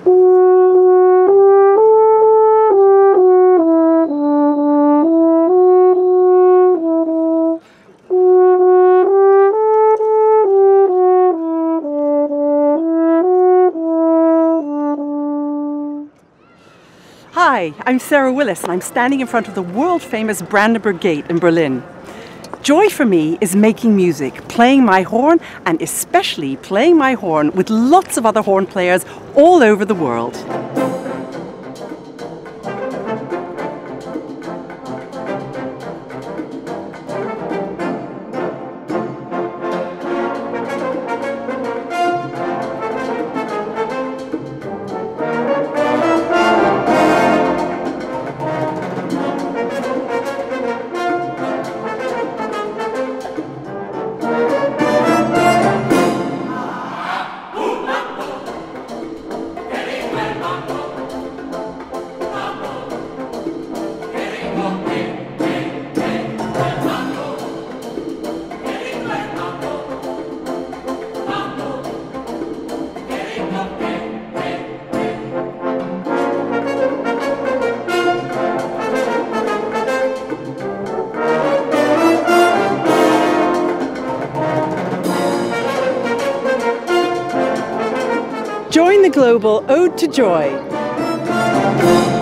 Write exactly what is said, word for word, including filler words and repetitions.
Hi, I'm Sarah Willis and I'm standing in front of the world-famous Brandenburg Gate in Berlin. Joy for me is making music, playing my horn, and especially playing my horn with lots of other horn players all over the world. Join the Global Ode to Joy.